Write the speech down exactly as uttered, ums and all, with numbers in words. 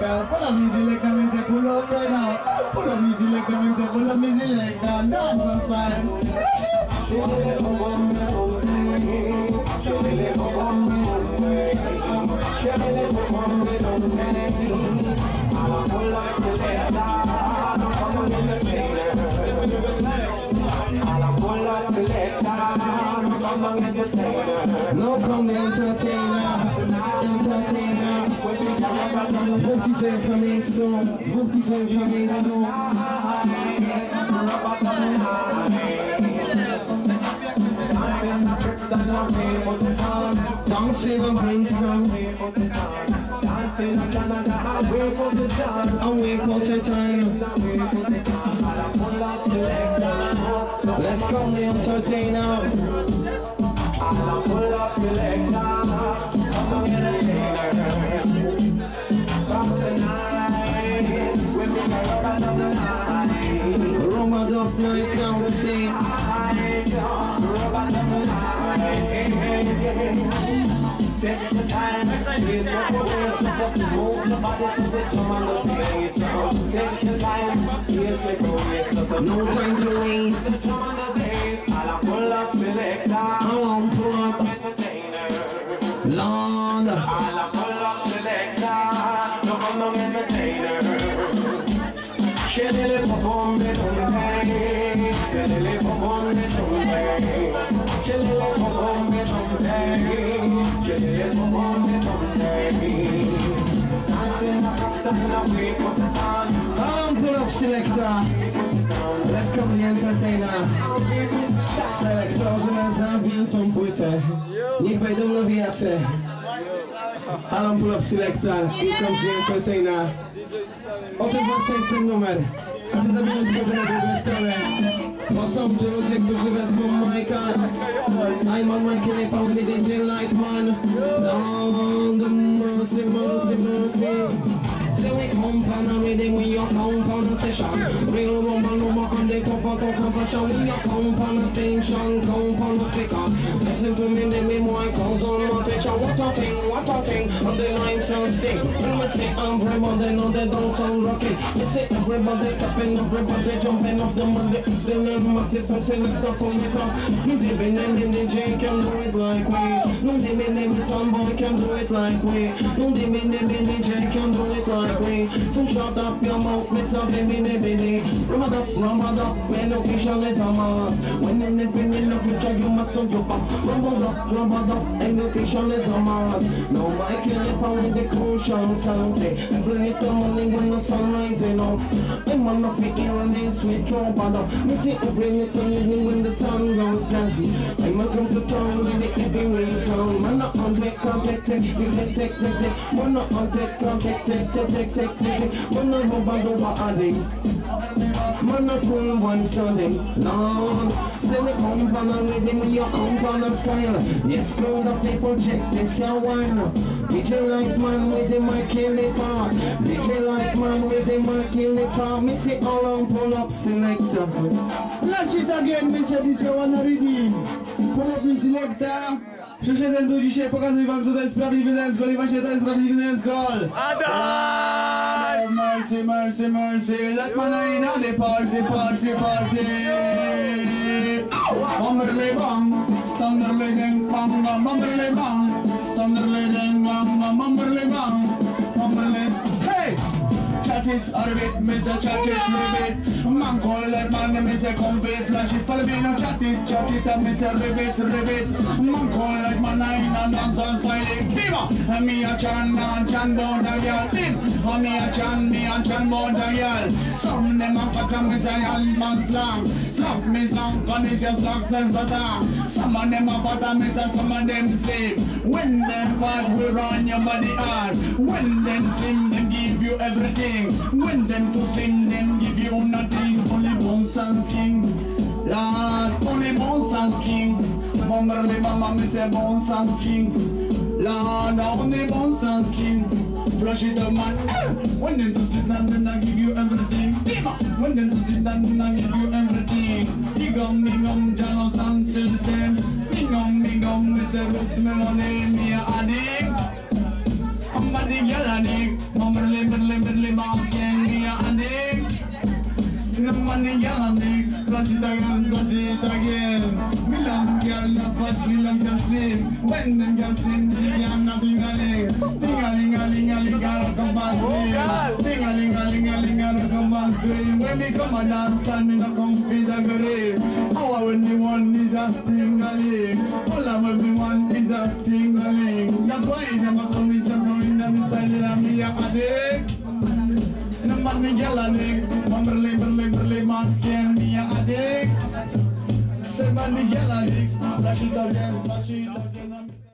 selector. Pull up me selector, me say pull up right now. Pull up me selector, me say pull up me selector. Dance style. No come the entertainer, entertainer. Book D J for me soon, book D J for me soon. Dancing on Princeton, and wake up the time. Let's come the entertainer. I'll pull up selector, come on entertainer. Cross the night, we're making a rubber dub night. Rubber dub night sound the same. Rubber dub night. Take the time, here's the waist, let's up to move the body to the drum and the bass. Take the time, here's the waist, let's up no time to waste. The drum and the bass, I'll pull up selector. I won't pull up entertainer. Lord, I'll pull up selector. No come no entertainer. Shedele popom de tumbe, shedele popom de tumbe, shedele popom de tumbe, shedele popom de tumbe. Dancing up, stepping up, we put the time. I'll pull up selector. Let's come the entertainer. Selector, je n'ai ton płytę. Niech wejdą nowiacze. I'll pull up selector. Here comes the entertainer. Oto właśnie jest ten numer, aby zawinąć go na drugą stronę. Bo są tu ludzie, którzy wezmą Majka. I'm on Mike and I found the D J Lightman. Down the mercy, mercy, mercy. Say we compound a rhythm when you compound a session. Real rumble number on the top of the compression. When you compound a station, compound a speaker. Listen to me, let me more calls on my teacher. What a thing, what a thing, on the line sound sting. When we say everybody know they don't sound rocky. We say everybody tapping, everybody jumping off the Monday. Excellent, massive, something like the on the top. No diving and the D J can do it like we. No diving and the soundboy can do it like we. No diving and the D J can do it like we. So shut up your mouth, Mister Baby Baby. Rub up, rub up, when location is a must. When in the in the future you must know your past. Rub up, rub up, and location is a must. No mic in it with the crucial sound. Every little morning when the sun rising up. I'm on the feet here and they switch over up. Me see every little evening when the sun goes down. I'm a computer with the heavy wave sound. Man up on deck, contact, take, take, take, take. Man up on deck, contact, take, take, take. Man a rubber rubber addict. Man a pull one Sunday. Lord, say me come from a rhythm when you come from a style. Yes, crowd of people check this your one. D J Lightman with the mic in the park. D J Lightman with the mic in the park. Me say all on pull up selector. Lash it again, me say this your one redeem. Pull up me selector. Przyszedłem tu dzisiaj pokazuję wam, co to jest prawdziwy dancehall i właśnie to jest prawdziwy dancehall. Adam! Mercy, mercy, mercy, let my name on the party, party, party. Bomberly bang, thunderly ding, bang, bang, bomberly bang, thunderly ding, bang, bang, bomberly bang, bomberly. Hey! Chat it, orbit, miss a chat it, ribbit. Man call like man, miss a comfy, flash it, Palomino, chat it, chat it, and miss a ribbit, ribbit. Man call like man, nine and dance on styling. Diva! And me a chan, and chan, bound a girl. Dim! And me a chan, me a chan, bound a girl. Some them a fat and miss a hand man slang. Slap me slang, and it's your socks, them satan. Some of them a fat and miss a, some of them sleep. When them fat, we run your body hard. When them sing, them give you everything. When them to sing, them give you nothing. Only bones and skin. Lord, only bones and skin. Bomberly mama, me say bones and skin. Lord, only bones and skin. Flush it up, man. When them to sit down, then I give you everything. When them to sit down, then I give you everything. Bigum, bigum, Janos and Silsten. Bigum, bigum, me say roots melody, me a addict. Somebody get a dick, Momberly, Berly, Berly, Masking, me a dick. Somebody get a dick, flash it again, flash it again. We love girl, not fast, we love to sleep. When them girls sing, she can't nothing a ling. Ding-a-ling-a-ling-a-ling, gotta come and swing. Ding-a-ling-a-ling-a-ling, gotta come and swing. When we come and dance, and me no come feed a grave. All when the one is a sting-a-ling. All I when the one is a sting-a-ling. That's why them a come in, come in, them style and me a dick. And I'm not me girl a dick. Momberly, berly, berly, masking, me a dick. Say man, me girl a dick. Flash it again, flash it